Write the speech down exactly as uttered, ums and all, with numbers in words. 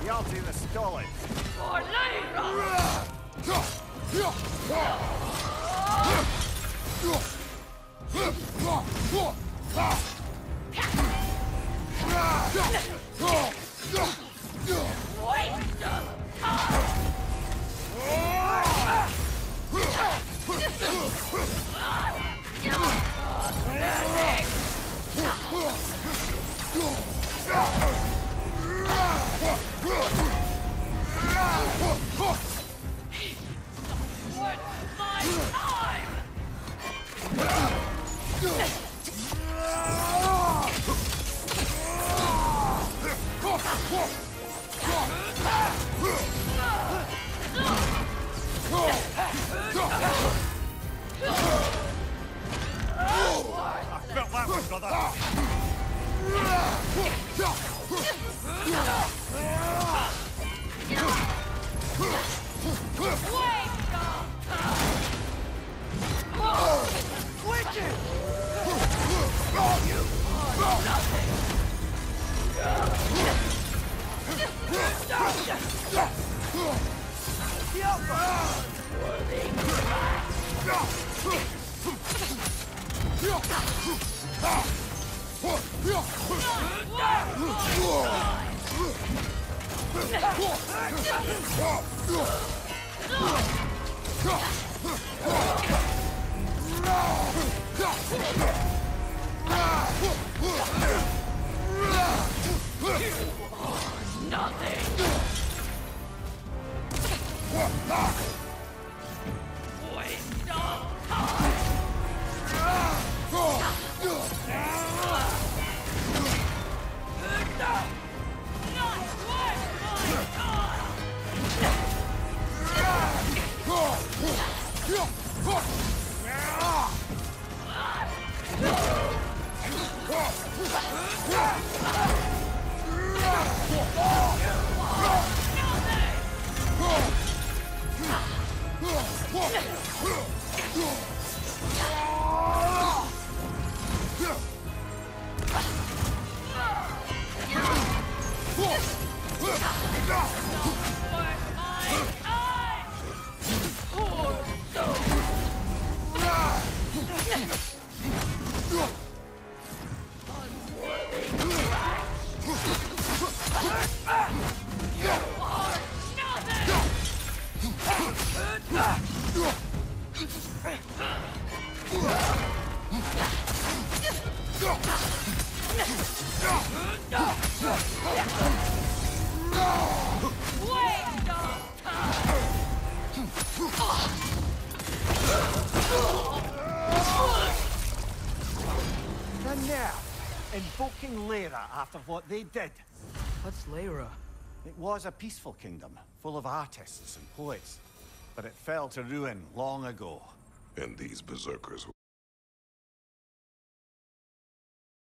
Hjalti the Stolid. For Lyra! And now, invoking Lyra after what they did. What's Lyra? It was a peaceful kingdom, full of artists and poets. But it fell to ruin long ago. And these berserkers were